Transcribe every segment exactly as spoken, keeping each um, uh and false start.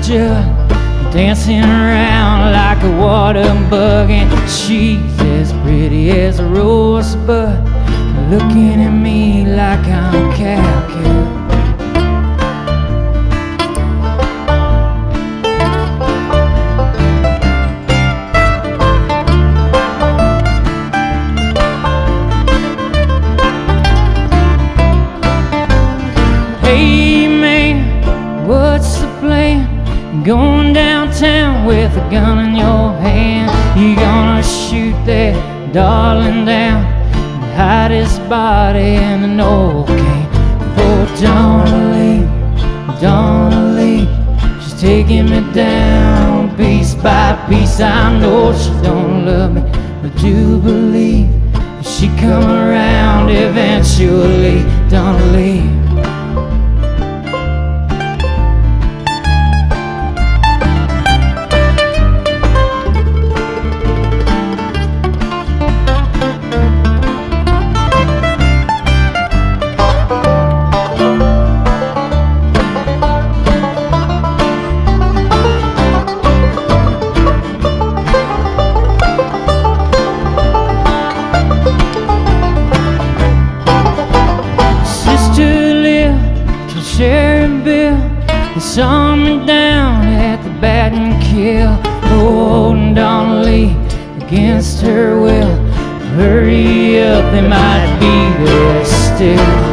jug, dancing around like a water bug. And she's as pretty as a rosebud, looking at me like I'm cow-cow. Hey man, what's the plan? Going downtown with a gun in your hand. You gonna shoot that darling down and hide his body in an old can. For don't leave, don't leave, she's taking me down piece by piece. I know she don't love me, but do believe she come around eventually. Don't leave. Saw me down at the bat and kill. Oh, and don't leave against her will. Hurry up, they might be there still.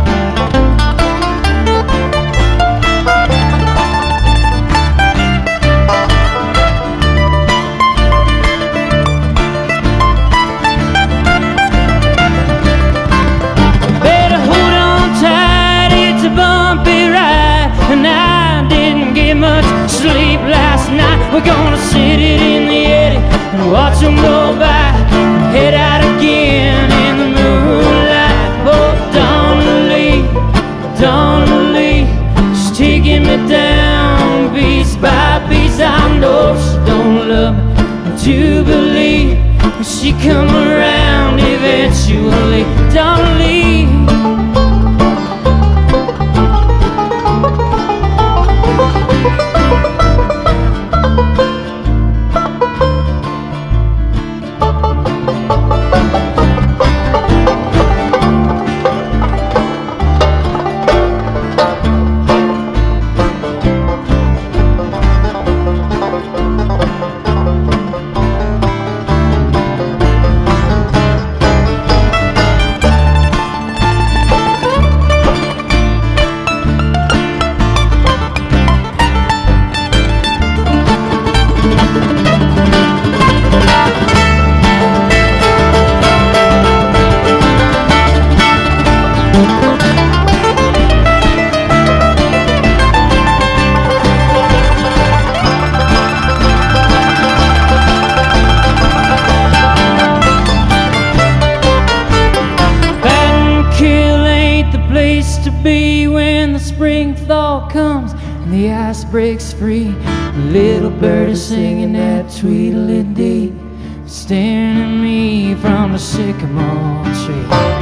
Better hold on tight, it's a bumpy ride, and I much sleep last night. We're gonna sit it in the eddy and watch them go by, head out again in the moonlight. Oh, don't leave, don't leave, she's taking me down piece by piece. I know she don't love me, but to believe she come around eventually. Don't leave. Breaks free, a little bird is singing that tweedledee, staring at me from the sycamore tree.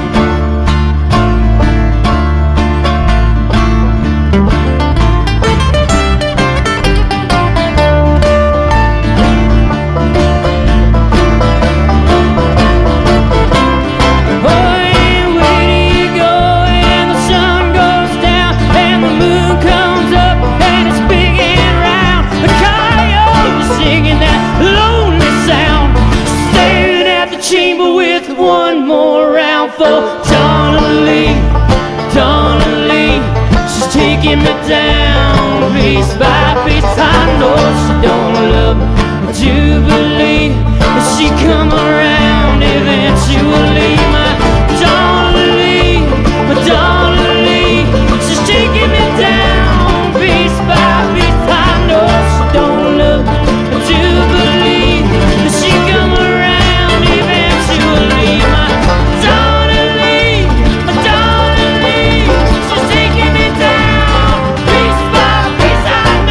Taking me down piece by piece. I know she don't love me, but you believe that she come around eventually. My don't leave, but don't leave, she's taking me down piece by piece. I know she don't love me, but you believe that she come around eventually. My don't leave, but don't leave, she's taking me down. I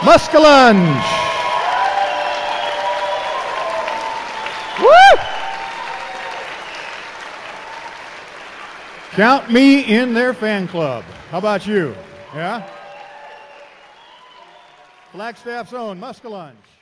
Muskellunge. Woo! Count me in their fan club. How about you? Yeah? Flagstaff's own Muskellunge.